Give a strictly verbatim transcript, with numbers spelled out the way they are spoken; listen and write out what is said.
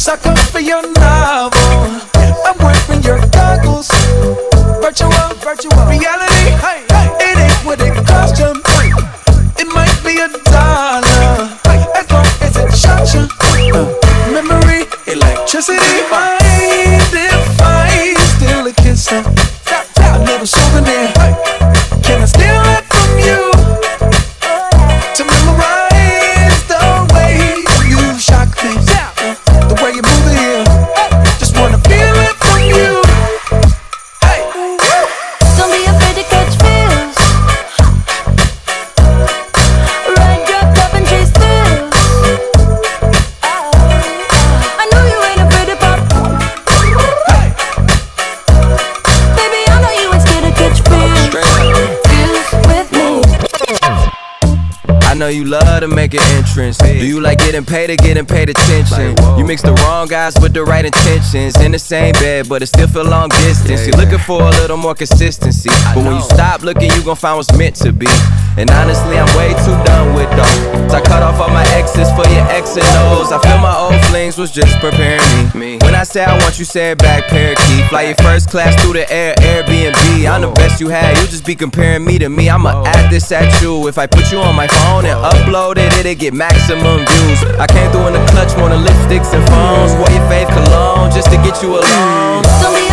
sucker for your novel. I'm wearing your goggles. Virtual, virtual reality. Hey, hey. It ain't what it cost you. It might be a dollar, as long as it shot you. Uh, memory, electricity. Mind if I steal a kiss? Uh, a little souvenir. Can I steal it from you? To memorize the way you shock me, uh, the way you move it here. Just wanna feel it from you. Hey, don't be afraid to catch feels. Ride your cup and chase thrills. I know you ain't afraid to pop. hey. Baby, I know you ain't scared to catch feels. Feels with me. I know you love to make an entrance. Do you like getting paid or getting paid attention? You mix the wrong guys with the right intentions. In the same bed, but it still feel long distance. You're looking for a little more consistency, but when you stop looking, you gon' find what's meant to be. And honestly, I'm way too done with those. I cut off all my exes for your X and O's. I feel my old flings was just preparing me. When I say I want you, say it back, parakeet. Fly your first class through the air, Airbnb. I'm the best you had, you just be comparing me to me. I'ma add this at you. If I put you on my phone and upload it, it'll get maximum views. I came through in the clutch, more than lipsticks and phones. Wore your fave cologne just to get you alone. Don't be